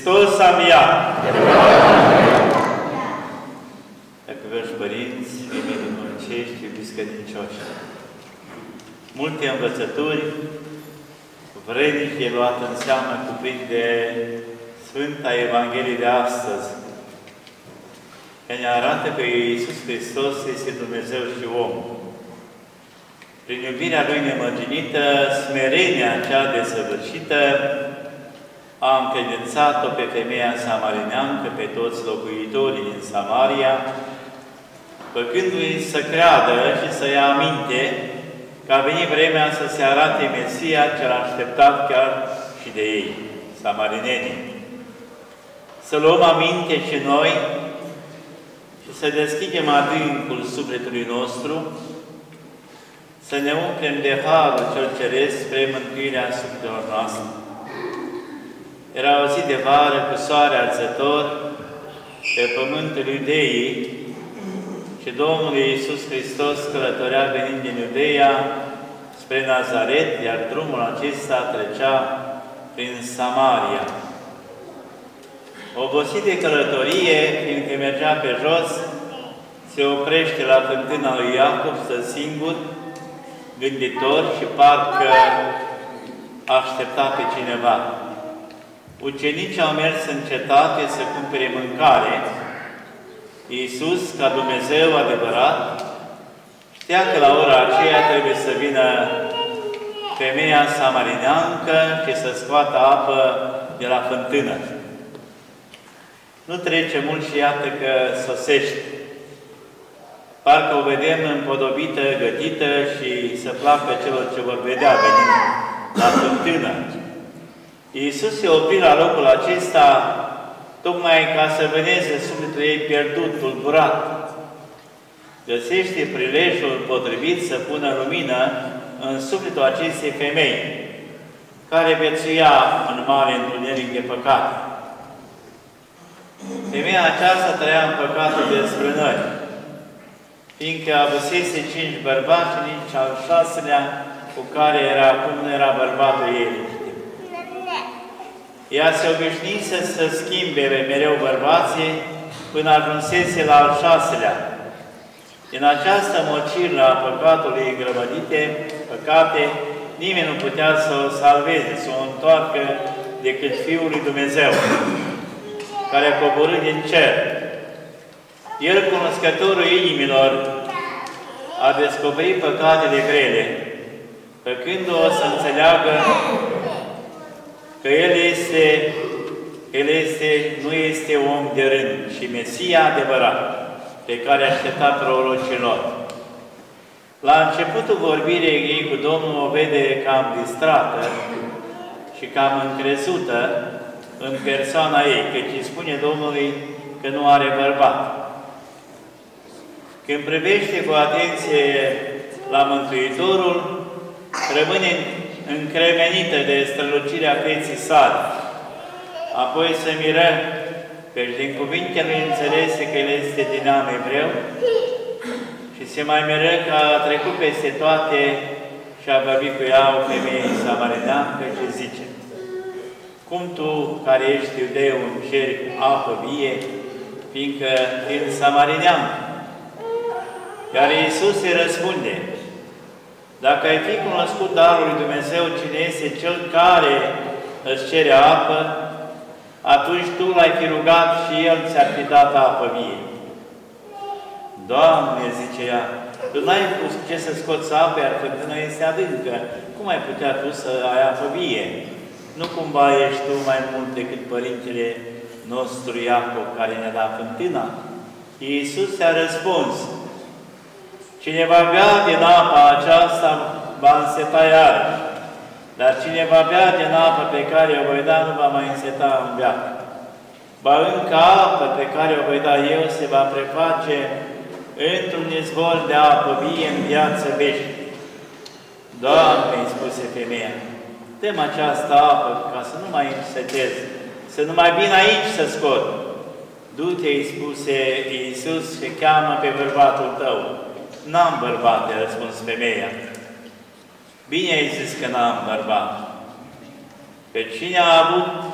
Hristos a înviat! Dacă vreți părinți, femei dumnezeiști, iubiți credincioși, multe învățături vrednici de luat în seamă cuprinde Sfânta Evanghelie de astăzi, că ne arată că Iisus Hristos este Dumnezeu și om. Prin iubirea Lui nemărginită, smerenia cea desăvârșită, a încredințat-o pe femeia samarineancă, pe toți locuitorii din Samaria, făcându-i să creadă și să ia aminte că a venit vremea să se arate Mesia cel așteptat chiar și de ei, samarinenii. Să luăm aminte și noi și să deschidem adâncul sufletului nostru, să ne umplem de harul cel ceresc spre mântuirea sufletelor noastre. Era o zi de vară cu soare arzător pe pământul Iudeii și Domnul Iisus Hristos călătorea venind din Iudeia spre Nazaret, iar drumul acesta trecea prin Samaria. Obosit de călătorie, fiindcă mergea pe jos, se oprește la fântâna lui Iacov, stă singur, gânditor și parcă aștepta pe cineva. Ucenicii au mers în cetate să cumpere mâncare. Iisus, ca Dumnezeu adevărat, știa că la ora aceea trebuie să vină femeia samarineancă și să scoată apă de la fântână. Nu trece mult și iată că sosește. Parcă o vedem împodobită, gătită și să placă celor ce vor vedea venind la fântână. Iisus se opri la locul acesta tocmai ca să vâneze sufletul ei pierdut, tulburat. Găsește prilejul potrivit să pună lumină în sufletul acestei femei, care viețuia în mare întuneric de păcat. Femeia aceasta trăia în păcatul de desfrânări, fiindcă avusese 5 bărbați și nici al 6-lea cu care acum nu era bărbatul ei. Ea se obișnuise să schimbe mereu bărbații până ajunsese la al 6-lea. Din această mocirlă a păcatului păcate, nimeni nu putea să o salveze, să o întoarcă decât Fiul lui Dumnezeu, care a coborât din cer. El, cunoscătorul inimilor, a descoperit păcatele grele, făcându-o să înțeleagă că nu este om de rând și Mesia adevărat, pe care aștepta prorocilor. La începutul vorbirii ei cu Domnul o vede cam distrată și cam încrezută în persoana ei, căci îi spune Domnului că nu are bărbat. Când privește cu atenție la Mântuitorul, rămâne încremenită de strălucirea feței sale. Apoi se miră, căci din cuvintele înțelese că el este din neam evreu și se mai miră că a trecut peste toate și a vorbit cu ea o femeie samarineancă și zice: cum tu, care ești iudeu, îmi ceri apă vie, fiindcă din samarineancă? Iar Iisus îi răspunde: dacă ai fi cunoscut darul lui Dumnezeu, cine este Cel care îți cere apă, atunci tu l-ai fi rugat și El ți-ar fi dat apă vie. Doamne, zice ea, tu n-ai pus ce să scoți apă, iar fântâna este adâncă. Cum ai putea tu să ai apă vie? Nu cumva ești tu mai mult decât părintele nostru Iacov, care ne-a dat fântâna? Iisus ți-a răspuns: cine va bea din apa aceasta va înseta iarăși, dar cine va bea din apă pe care o voi da nu va mai înseta în veac. Ba încă apă pe care o voi da eu se va preface într-un izvor de apă vie în viață veșnică. Doamne, îi spuse femeia, dă-mi această apă ca să nu mai însetez, să nu mai vin aici să scot. Du-te, îi spuse Iisus, și cheamă pe bărbatul tău. N-am bărbat, i-a răspuns femeia. Bine ai zis că n-am bărbat. Pe cine a avut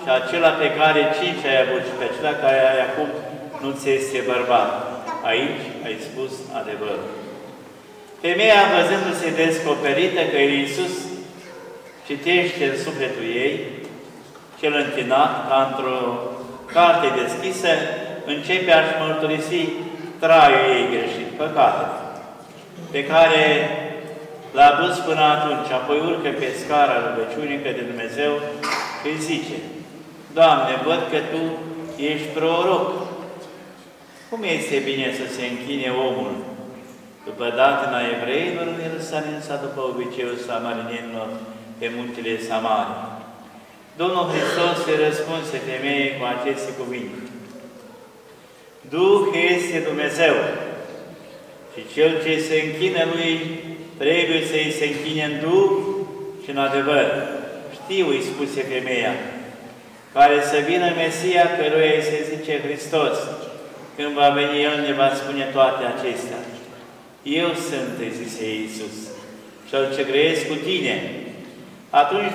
și acela pe care 5 ai avut și pe acela care ai acum nu ți este bărbat. Aici ai spus adevărul. Femeia, văzându-se descoperită că Iisus citește în sufletul ei, cel întinat, ca într-o carte deschisă, începe a-și mărturisi traiul ei greșit, păcatele, pe care l-a dus până atunci, apoi urcă pe scara rugăciunii către Dumnezeu și îi zice: Doamne, văd că Tu ești proroc. Cum este bine să se închine omul după datina evreilor în Ierusalim sau după obiceiul samarinienilor pe muntele Samaria? Domnul Hristos îi răspunse femeii cu aceste cuvinte: Duh este Dumnezeu și cel ce se închină Lui trebuie să-i se închine în Duh și în adevăr. Știu, îi spuse femeia, care să vină Mesia, căruia îi se zice Hristos. Când va veni El, ne va spune toate acestea. Eu sunt, îi zise Iisus, cel ce grăiesc cu tine. Atunci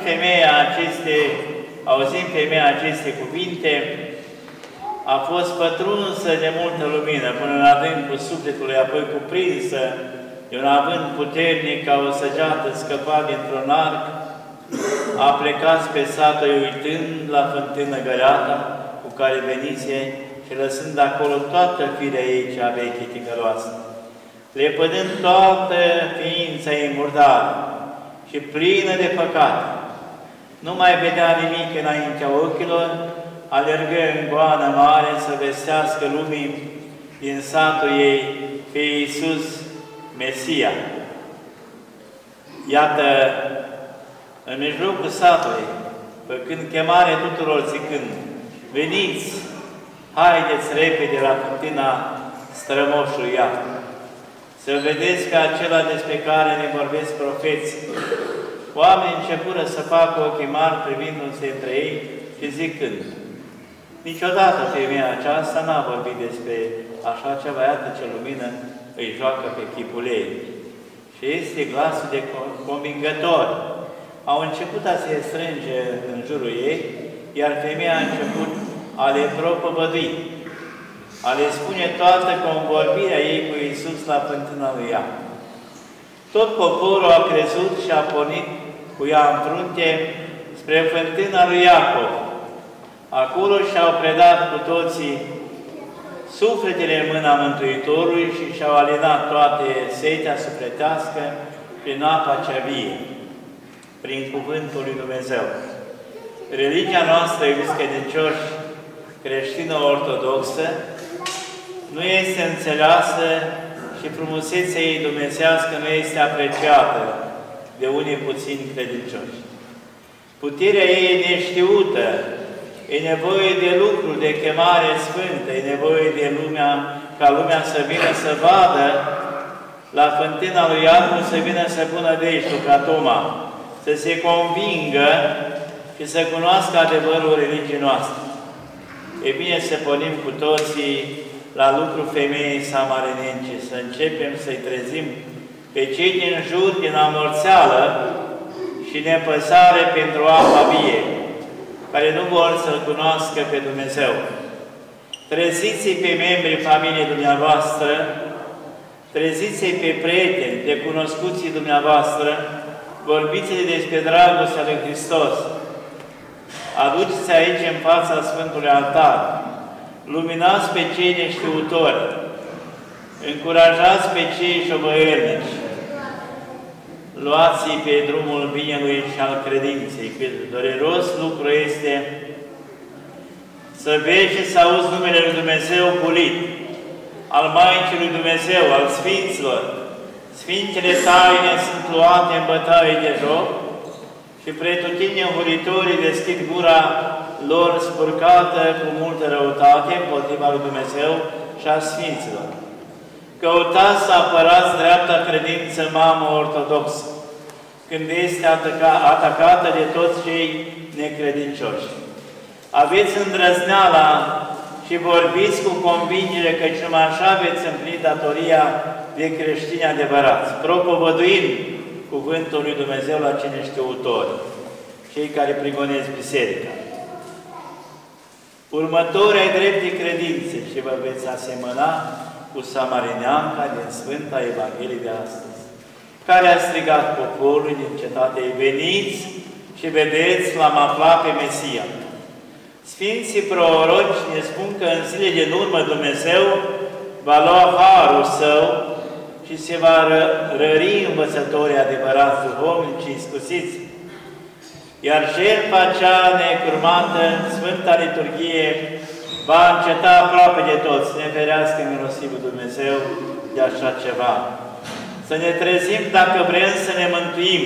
auzind femeia aceste cuvinte, a fost pătrunsă de multă lumină până în adâncul sufletului, apoi cuprinsă de un avânt puternic ca o săgeată scăpat dintr-un arc, a plecat spre satul uitând la fântână Găleata, cu care venise și lăsând acolo toată firea ei cea veche ticăloasă, lepădând toată ființa ei murdară și plină de păcate. Nu mai vedea nimic înaintea ochilor, alergă în goană mare să vestească lumii din satul ei pe Iisus, Mesia. Iată, în mijlocul satului, făcând chemare tuturor zicând: Veniți, haideți repede la fântâna strămoșului Iacov, să vedeți pe acela despre care ne vorbesc profeții. Oamenii începură să facă ochii mari privindu-se între ei și zicând: Niciodată femeia aceasta n-a vorbit despre așa ceva, iată ce lumină îi joacă pe chipul ei. Și este glasul de convingător. Au început a se strânge în jurul ei, iar femeia a început a le propovădui, a le spune toată convorbirea ei cu Iisus la fântâna lui Iacov. Tot poporul a crezut și a pornit cu ea în frunte spre fântâna lui Iacov. Acolo și-au predat cu toții sufletele în mâna Mântuitorului și și-au alinat toate setea sufletească prin apa cea vie, prin cuvântul lui Dumnezeu. Religia noastră, iubiți credincioși, creștină-ortodoxă, nu este înțeleasă și frumusețea ei dumnezească nu este apreciată de unii puțini credincioși. Puterea ei e neștiută, e nevoie de lucru, de chemare sfântă, e nevoie de ca lumea să vină să vadă la fântâna lui Iacov, să vină să pună degetul ca Toma, să se convingă și să cunoască adevărul religiei noastre. E bine să pornim cu toții la lucru femeii samarinence, să începem să-i trezim pe cei din jur, din amorțeală și nepăsare pentru apa vie, care nu vor să-L cunoască pe Dumnezeu. Treziți-i pe membrii familiei dumneavoastră, treziți-i pe prieteni, pe cunoscuții dumneavoastră, vorbiți-le despre dragostea lui Hristos. Aduceți aici în fața Sfântului Altar, luminați pe cei neștiutori, încurajați pe cei șovăiernici, luați-i pe drumul binelui și al credinței, că dureros lucru este să vezi și să auzi numele lui Dumnezeu bulit, al Maicii lui Dumnezeu, al Sfinților. Sfintele taine sunt luate în bătaie de joc și pretutindeni înjuritorii deschid gura lor spurcată cu multă răutate împotriva lui Dumnezeu și a Sfinților. Căutați să apărați dreapta credință mamă ortodoxă, când este atacată de toți cei necredincioși. Aveți îndrăzneala și vorbiți cu convingere că numai așa veți împlini datoria de creștini adevărați, propovăduind cuvântul lui Dumnezeu la cei neștiutori, cei care prigonesc biserica. următori ai dreptei credințe și vă veți asemăna cu samarineanca din Sfânta Evanghelie de astăzi, care a strigat poporului din cetate: veniți și vedeți, l-am aflat pe Mesia. Sfinții proroci ne spun că în zile din urmă Dumnezeu va lua harul Său și se va rări învățătorii adevărați, duhovnici și iscusiți. Iar jertfa cea necurmată în Sfânta Liturghie va înceta aproape de toți. Ne ferească milostivul Dumnezeu de așa ceva. Să ne trezim dacă vrem să ne mântuim,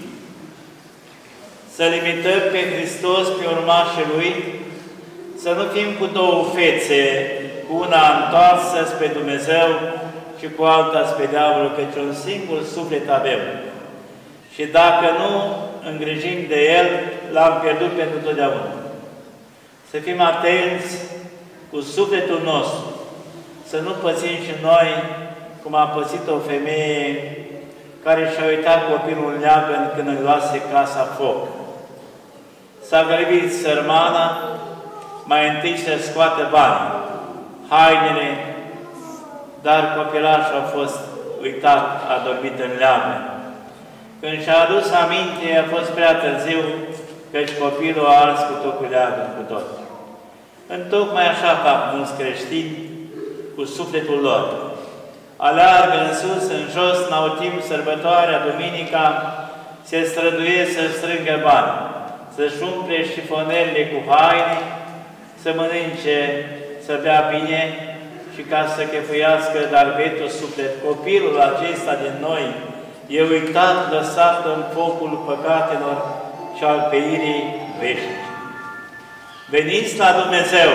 să limităm pe Hristos, pe urmașii Lui, să nu fim cu două fețe, cu una întoarsă spre Dumnezeu și cu alta spre diavolul, căci un singur suflet avem. Și dacă nu îngrijim de El, l-am pierdut pentru totdeauna. Să fim atenți cu sufletul nostru, să nu pățim și noi cum a pățit o femeie care și-a uitat copilul în leagăn când îl luase casa foc. S-a grăbit sărmana, mai întâi să scoată banii, hainele, dar copilașul a fost uitat, a dormit în leagăn. Când și-a adus aminte, a fost prea târziu, căci copilul a ars cu tot cu leagăn, cu tot. Întocmai așa fac mulți creștini cu sufletul lor. Aleargă în sus, în jos, n-au timp, sărbătoarea, duminica, se străduiesc să strângă bani, să-și umple șifonelele cu haine, să mănânce, să bea bine și ca să chefuiască, dar betul suflet, copilul acesta din noi, e uitat, lăsat în focul păcatelor și al peirii veșnice. Veniți la Dumnezeu!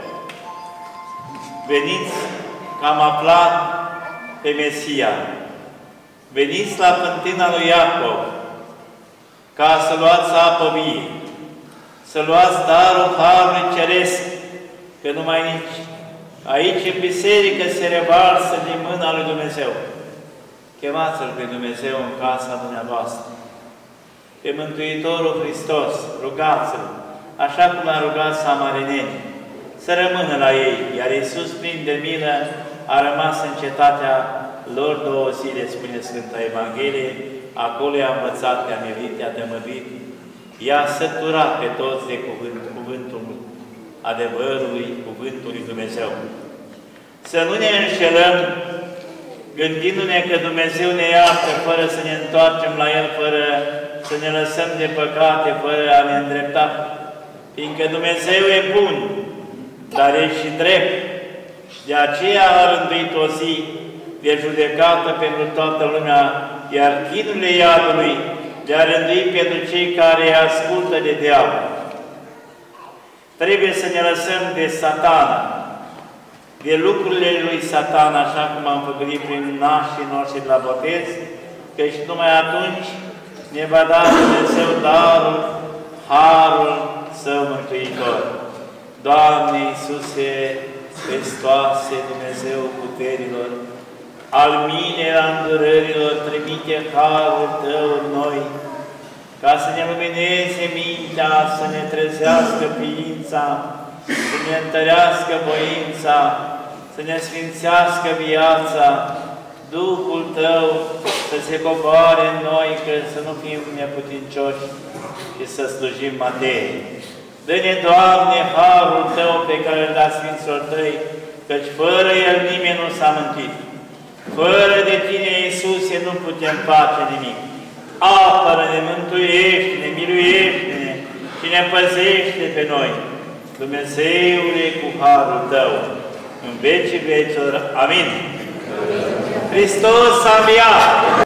Veniți că am aflat pe Mesia! Veniți la fântâna lui Iacov ca să luați apă vie, să luați darul Harului Ceresc, că numai nici aici în biserică se revarsă din mâna lui Dumnezeu. Chemați-L pe Dumnezeu în casa dumneavoastră. Pe Mântuitorul Hristos, rugați-L, așa cum l-a rugat samarinenii, să rămână la ei, iar Iisus, plin de milă, a rămas în cetatea lor 2 zile, spune Sfânta Evanghelie, acolo i-a învățat, i-a milit, i-a tămăduit, i-a săturat pe toți de cuvântul adevărului, cuvântul lui Dumnezeu. Să nu ne înșelăm gândindu-ne că Dumnezeu ne iartă fără să ne întoarcem la El, fără să ne lăsăm de păcate, fără a ne îndrepta. Fiindcă Dumnezeu e bun, dar e și drept. De aceea a rânduit o zi de judecată pentru toată lumea, iar chinurile iadului le-a rânduit pentru cei care îi ascultă de diavol. Trebuie să ne lăsăm de Satana, de lucrurile lui Satan, așa cum am făcut prin nașii noștri la botez, căci numai atunci ne va da Dumnezeu darul, harul Său mântuitor. Doamne Iisuse Hristoase, Dumnezeu puterilor, al mine a îndurărilor, trimite harul Tău în noi, ca să ne lumineze mintea, să ne trezească ființa, să ne întărească voința, să ne sfințească viața, Duhul Tău să se coboare în noi, că să nu fim neputincioși și să slujim materie. Dă-ne, Doamne, harul Tău pe care îl dați Sfinților Tăi, căci fără El nimeni nu s-a mântuit. Fără de Tine, Iisuse, nu putem face nimic. Apără-ne, mântuiește-ne, miluiește-ne și ne păzește pe noi. Dumnezeule, cu harul Tău, în vecii vecilor. Amin. Hristos a înviat!